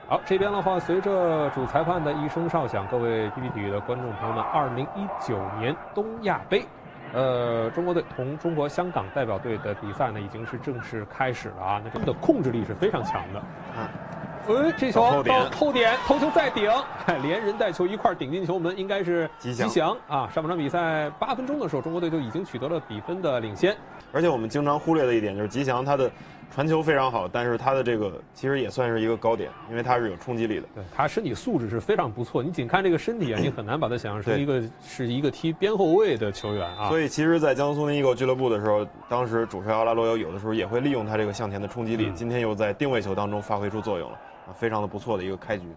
好，这边的话，随着主裁判的一声哨响，各位 PP 体育的观众朋友们，2019年东亚杯，中国队同中国香港代表队的比赛呢，已经是正式开始了啊。那他们的控制力是非常强的。这球到后点，头球再顶，连人带球一块顶进球门，应该是吉祥啊！上半场比赛8分钟的时候，中国队就已经取得了比分的领先。 而且我们经常忽略的一点就是吉祥他的传球非常好，但是他的这个其实也算是一个高点，因为他是有冲击力的。 对，他身体素质是非常不错，你仅看这个身体啊，你很难把他想象成一个踢边后卫的球员啊。 所以其实，在江苏那Eagle俱乐部的时候，当时主帅奥拉罗尤有的时候也会利用他这个向前的冲击力，今天又在定位球当中发挥出作用了。非常的不错的一个开局。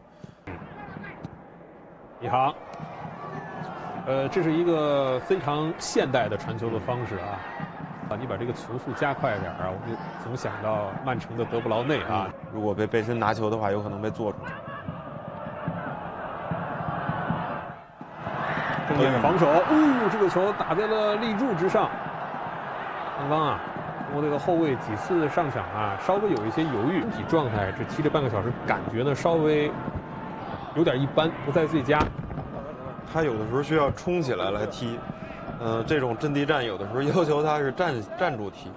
一航，这是一个非常现代的传球的方式啊！你把这个球速加快一点啊！我就总想到曼城的德布劳内啊， 如果被背身拿球的话，有可能被做出来。 正面的防守，这个球打在了立柱之上。刚刚啊。中国队的后卫几次上场啊，稍微有一些犹豫，身体状态这踢了半个小时，感觉呢稍微有点一般，不在最佳。 他有的时候需要冲起来踢，这种阵地战有的时候要求他是站住踢。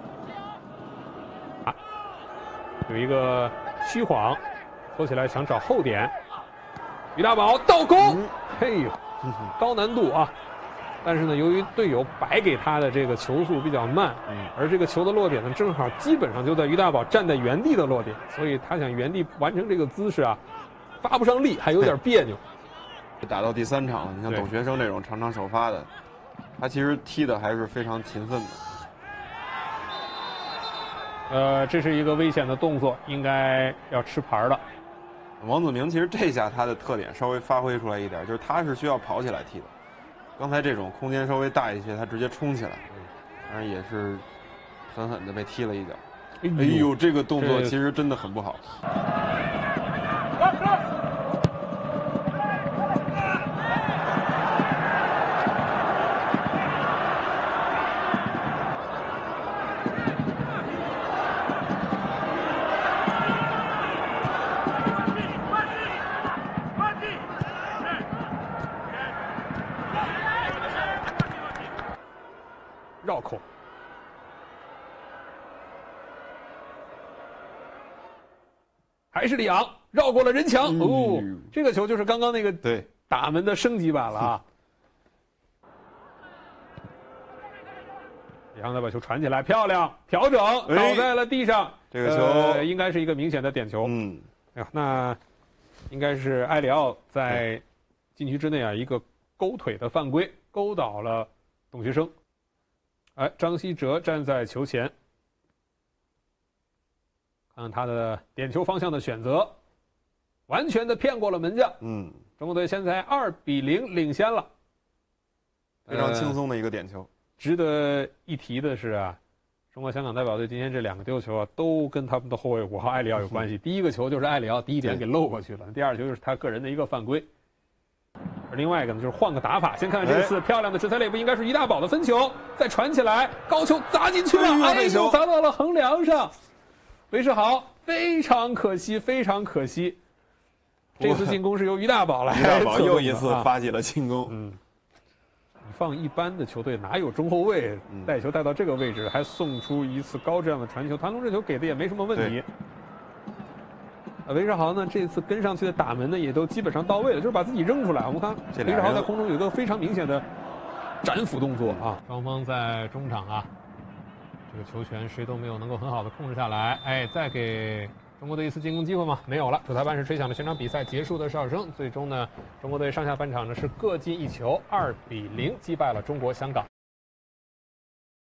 有一个虚晃，拖起来想找后点，于大宝倒钩，嘿呦，高难度啊！但是呢，由于队友摆给他的这个球速比较慢，而这个球的落点呢，正好基本上就在于大宝站在原地的落点，所以他想原地完成这个姿势啊，发不上力，还有点别扭。 打到第3场了，你像董学生这种场场首发的，他其实踢的还是非常勤奋的。这是一个危险的动作，应该要吃牌了。 王子明其实这下他的特点稍微发挥出来一点，就是他是需要跑起来踢的。刚才这种空间稍微大一些，他直接冲起来，当然也是狠狠的被踢了一脚。哎呦，这个动作其实真的很不好。 绕口，还是里昂绕过了人墙。这个球就是刚刚那个打门的升级版了啊！里昂再把球传起来，漂亮，调整倒在了地上。 这个球应该是一个明显的点球。哎呀，那应该是埃里奥在禁区之内啊，一个勾腿的犯规，勾倒了董学生。张稀哲站在球前，看看他的点球方向的选择，完全的骗过了门将。中国队现在2比0领先了， 非常轻松的一个点球。 值得一提的是啊，中国香港代表队今天这2个丢球啊，都跟他们的后卫5号埃里奥有关系。第一个球就是埃里奥第一点给漏过去了，第二球就是他个人的一个犯规。另外一个呢，就是换个打法，先看看这次漂亮的直塞内部，应该是于大宝的分球，再传起来，高球砸进去了，哎呦，砸到了横梁上。韦世豪非常可惜，非常可惜。这次进攻是由于大宝来， 于大宝又一次发起了进攻。 你放一般的球队哪有中后卫带球带到这个位置，还送出一次高质量的传球，谭龙这球给的也没什么问题。韦世豪呢，这次跟上去的打门呢，也都基本上到位了，就是把自己扔出来。我们看韦世豪在空中有一个非常明显的斩斧动作啊。双方在中场啊，这个球权谁都没有能够很好的控制下来。再给中国队一次进攻机会吗？没有了。主裁判是吹响了全场比赛结束的哨声。最终呢，中国队上下半场呢是各进1球，2比0击败了中国香港。